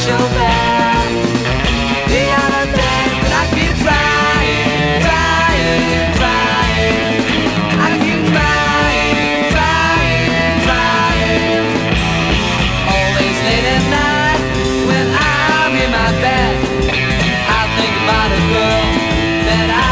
special there. The other day, but I keep trying, trying, trying. I keep trying, trying, trying. Always late at night when I'm in my bed, I think about a girl that I